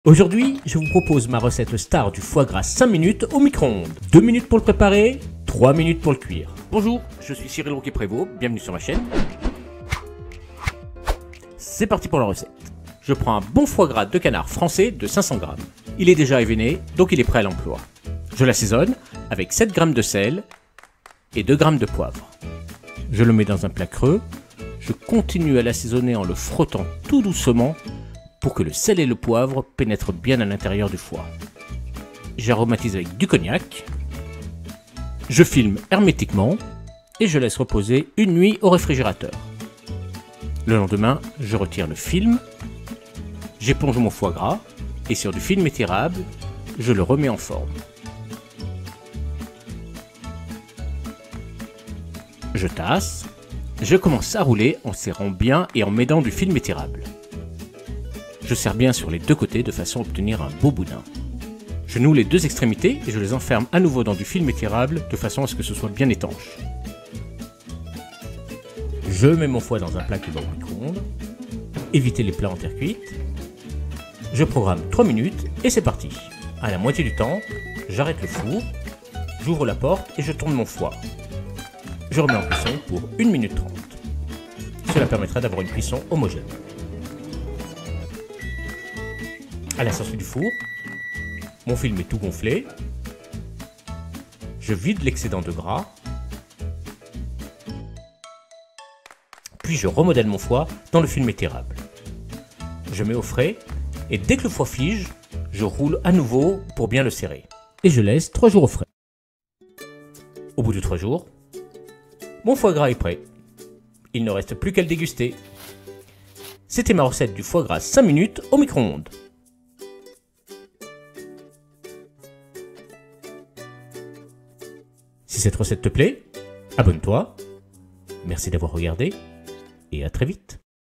Aujourd'hui, je vous propose ma recette star du foie gras 5 minutes au micro-ondes. 2 minutes pour le préparer, 3 minutes pour le cuire. Bonjour, je suis Cyril Roquet-Prévost, bienvenue sur ma chaîne. C'est parti pour la recette. Je prends un bon foie gras de canard français de 500 g. Il est déjà événé, donc il est prêt à l'emploi. Je l'assaisonne avec 7 g de sel et 2 g de poivre. Je le mets dans un plat creux. Je continue à l'assaisonner en le frottant tout doucement pour que le sel et le poivre pénètrent bien à l'intérieur du foie. J'aromatise avec du cognac. Je filme hermétiquement et je laisse reposer une nuit au réfrigérateur. Le lendemain, je retire le film. J'éponge mon foie gras et sur du film étirable, je le remets en forme. Je tasse. Je commence à rouler en serrant bien et en m'aidant du film étirable. Je serre bien sur les deux côtés de façon à obtenir un beau boudin. Je noue les deux extrémités et je les enferme à nouveau dans du film étirable de façon à ce que ce soit bien étanche. Je mets mon foie dans un plat cuit au micro-ondes. Évitez les plats en terre cuite. Je programme 3 minutes et c'est parti. À la moitié du temps, j'arrête le four, j'ouvre la porte et je tourne mon foie. Je remets en cuisson pour 1 minute 30. Cela permettra d'avoir une cuisson homogène. À la sortie du four, mon film est tout gonflé. Je vide l'excédent de gras. Puis je remodèle mon foie dans le film étirable. Je mets au frais et dès que le foie fige, je roule à nouveau pour bien le serrer. Et je laisse 3 jours au frais. Au bout de 3 jours, mon foie gras est prêt. Il ne reste plus qu'à le déguster. C'était ma recette du foie gras 5 minutes au micro-ondes. Si cette recette te plaît, abonne-toi. Merci d'avoir regardé et à très vite.